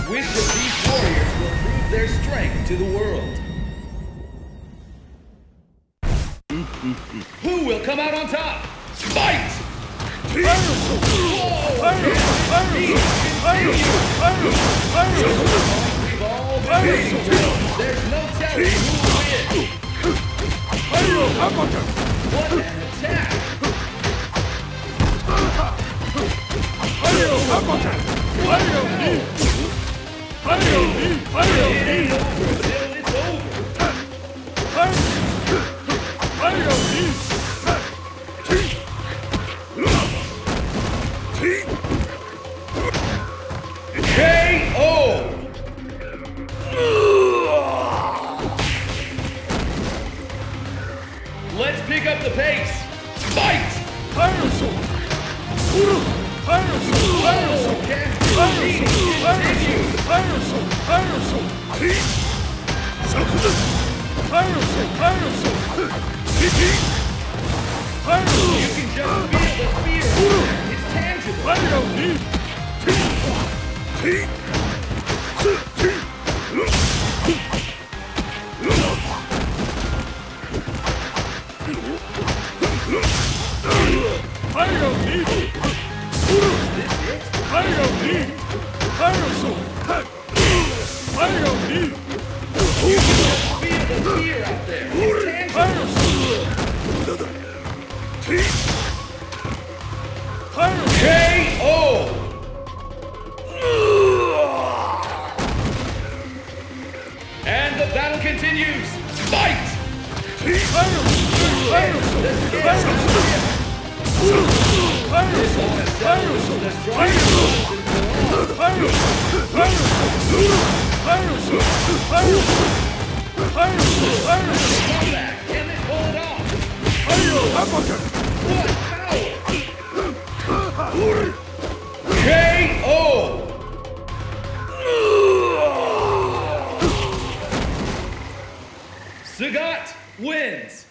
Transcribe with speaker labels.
Speaker 1: Which of these warriors will prove their strength to the world? Who will come out on top? Fight! There's no telling who will win. What an attack! Let's pick up the pace. Fight! You can just feel the fear. It's tangible. You can just feel the fear out there. It's tangible. KO! And the battle continues. Fight! Can they pull it off? KO! Sagat wins!